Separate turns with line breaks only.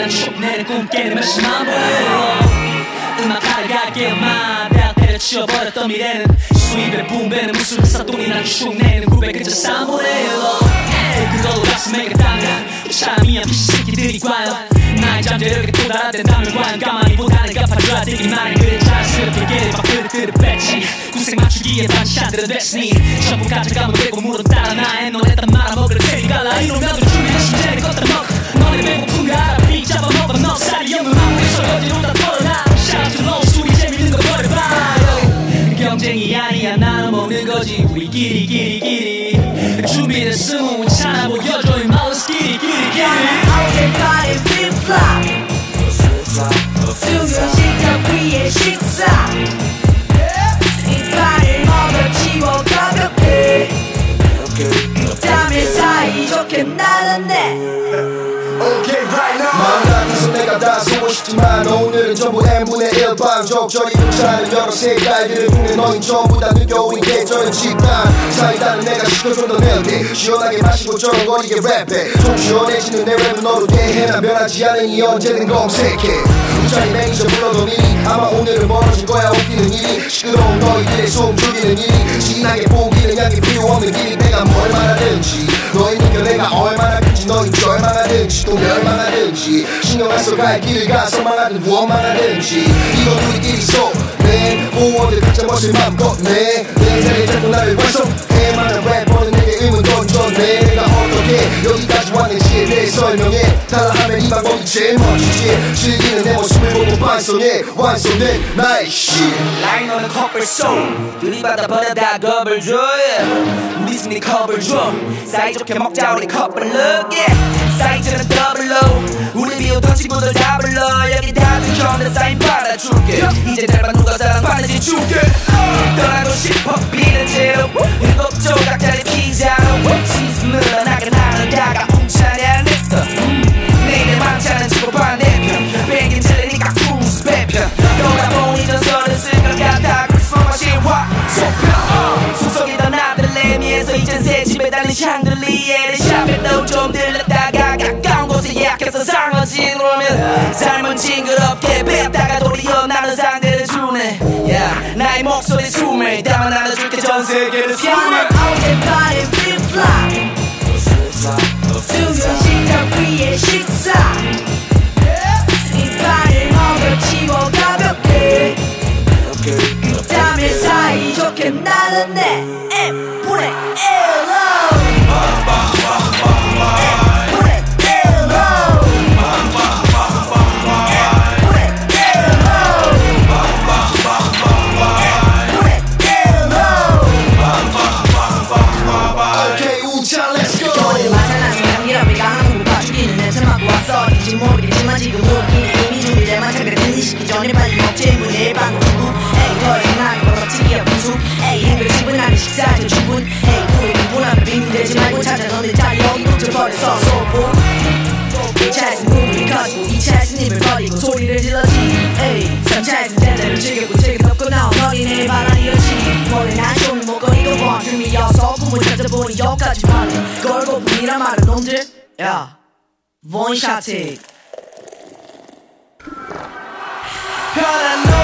난 추억내는 꿈 깨는 몇십만 번을 음악하러 갈게 엄마 대학 때려치워버렸던 미래는 수입의 붐배는 무슨 사돈이 난 추억내는 900글자 3분의 1로 그걸로 값을 매겼다면 사람이야 미친 새끼들이 과연 나의 잠재력에 도달한다면 과연 가만히 보다는 갚아줘야 되기만 해 그래 자연스럽게 게를 막 그릇들을 뺐지 구색 맞추기에 반찬들은 됐으니 전부 가져가면 되고 물은 따라 나의 너네단 말아먹을 테니 갈라 이러면 준비됐으면 쟤네 걷다 먹어 너네 배고픈 거 알아 비 잡아먹어 너 살이 없는 아무리 설거지로 다 털어놔 Shout to low 우리 재밌는 거 버려봐 경쟁이 아니야 나눠 먹는 거지 우리끼리 준비됐으면 차나 보여줘 이 마을 스키리
어젯밤에 flip-flop 수면식탁 위에 식사 이빨을 먹어치워 가볍게 땀에 사이좋게 나눴네
Okay right now 마음 같아서 내가 다 쏘고 싶지만 오늘은 전부 n분의 1방 적절히 괜찮은 여러 색깔들을 보내 너희 전부 다 느껴오는 계절의 집단 사이다는 내가 시켜줘 더 낼게 시원하게 마시고 쩌렁거리게 랩해 좀 시원해지는 내 랩은 너로 대해 난 변하지 않으니 언제든 검색해 우자리 매니저 불러도 미리 아마 오늘은 멀어질 거야 웃기는 일이 시끄러운 너희들의 소음 죽이는 일이 진하게 보기는 약이 필요 없는 길이 내가 뭘 말하든지 너희 느껴 내가 얼마나 큰지 너희 절망하든지 또 멸망하든지 신경 안 써 갈 길 가서 망하든 원망하든지 이건 우리끼리 쏘네 보워들 각자 멋을 맘껏 내 자리에 잡고 나를 완성해 많은 래퍼는 내게 의문 던졌네 내가 어떻게 여기까지 왔는지에 대해 설명해 달라 하면 이 방법이 제일 멋지지 즐기는 내 모습을 보고 반성해 완성된 나의 shit
라이너는 커플 송 들이받아 버려다 겁을 줘 우리 승리 컵을 줘 사이좋게 먹자 우리 커플 look 사이즈는 더블로 우리 비웃던 친구들 다 불러 여기 다들 형들 사인 받아줄게 이제 닮아 누가 사랑받는지 줄게 떠나고 싶어 비는 채로 7조각짜리 피자로 시스무라 나가 나누다가 웅차냐 냈어 내일의 망차는 치고 반대편 뱅긴 틀리니까 크루즈 배편 너가 보니 전설을 쓸 것 같아 크리스마마 신화 소편 속속이던 아들을 레미에서 이젠 새 집에 달린 샹들리에를 샵에도 좀 들렸다가 가까운 곳에 예약해서 상어진 오면 삶은 징그럽게 뱉다가 도리어 나는 상대를 주네 나의 목소리 숨을 담아 나눠줄게 전 세계를 숨을
어젯밤에 flip-flop 수면식탁 위에 식사 이빨을 먹어치워 가볍게 땀에 사이좋게 나눴네 N분의 1로 모르겠지만 지금 우리 이미 준비된 마찬가지 들리시기 전에 빨리 먹지 문의 방구 에이 더 이상 나는 걸어치기야 분수 에이 행동 충분하게 식사해도 충분 에이 우리 분분하면 빙대지 말고 찾아 너네 자리 여기 붙여버렸어 소포 1차에서 눈물이 커지고 2차에서 입을 버리고 소리를 질러지 에이 3차에서 댄데를 즐기고 즐겨 덮고 나온 어린애 바람이었지 원래 난 쇼미 목걸이고 번쯤이어서 꿈을 찾아보니 여기까지 파는 걸고품이란 말은 놈들 야 원샷 편한